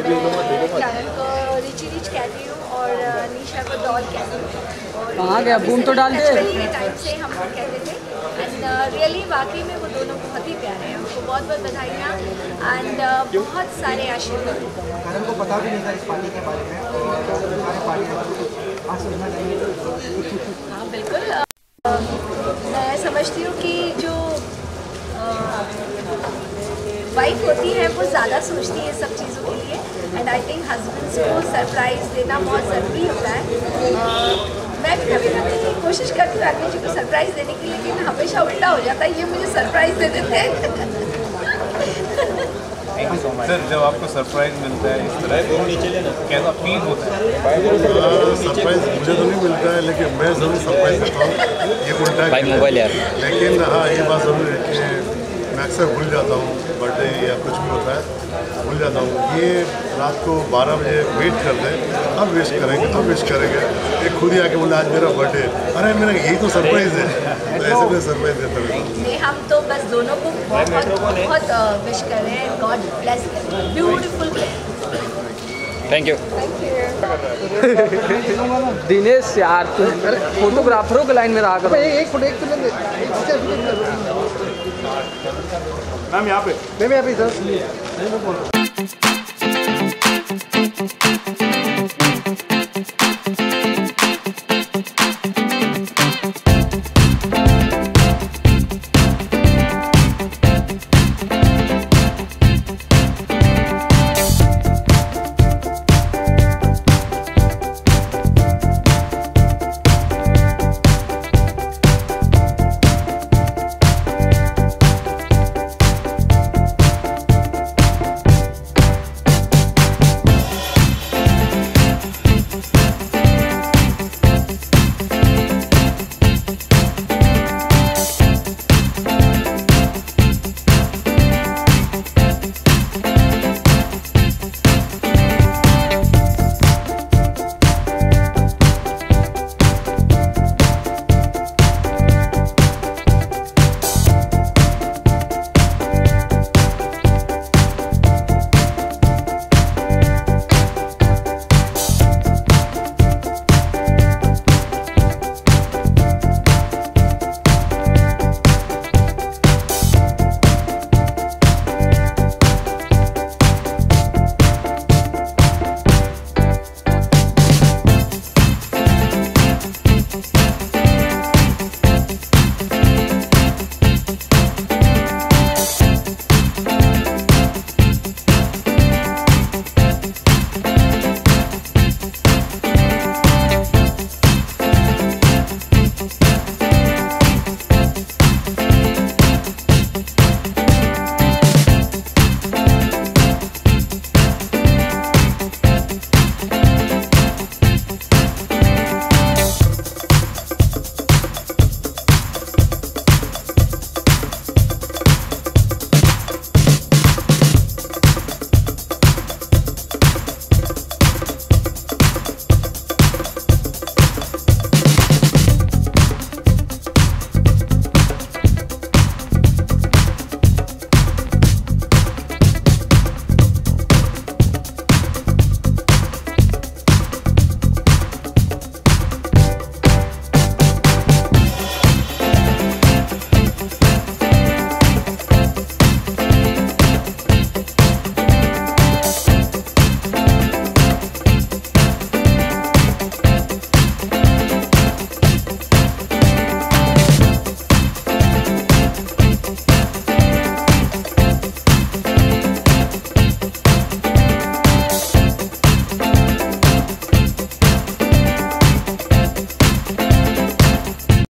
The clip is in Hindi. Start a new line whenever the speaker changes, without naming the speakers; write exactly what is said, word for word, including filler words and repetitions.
कैरन को रिची रिच कहती हूँ और निशा को डॉल कहती हूँ।
कहाँ गया बूम तो डाल दे।
टाइम से हम लोग कहते थे एंड रियली वाकई में वो दोनों बहुत ही प्यारे हैं। उनको बहुत बहुत बधाइयाँ एंड बहुत सारे आशीर्वाद।
कैरन को पता भी नहीं था इस पार्टी के बारे में और
हाँ बिल्कुल, मैं समझती हूँ कि जो वाइफ होती है वो ज़्यादा सोचती है सब चीज़ों के लिए एंड आई थिंक हस्बैंड्स को सरप्राइज़ देना बहुत ज़रूरी होता है। uh, मैं भी कभी कभी कोशिश करती हूँ आदमी जी को सरप्राइज़ देने की, लेकिन हमेशा उल्टा हो जाता है, ये मुझे सरप्राइज़ दे देते हैं।
सर, जब आपको सरप्राइज मिलता है इस तरह कैसा फील होता है?
सरप्राइज मुझे तो नहीं मिलता है, लेकिन मैं ज़रूर सरप्राइज देता हूँ। ये उल्टा है, लेकिन हाँ ये बात ज़रूर है कि मैं अक्सर भूल जाता हूँ बर्थडे या कुछ भी होता है, भूल जाता हूँ। ये रात को बारह बजे वेट करते हैं, अब विश करेंगे अब विश करेंगे। एक खुद ही आके बोला आज मेरा बर्थडे, अरे मेरा यही तो सरप्राइज है। तो ऐसे में सरप्राइज देता हूँ।
नहीं, हम तो बस दोनों को बहुत बहुत विश कर रहे हैं। God bless beautiful.
Thank you
Dinesh यार, फोटोग्राफरों के लाइन में रहा कर।
एक फोटो एक फिल्म मैम यहाँ पे मैम यहाँ पे सर।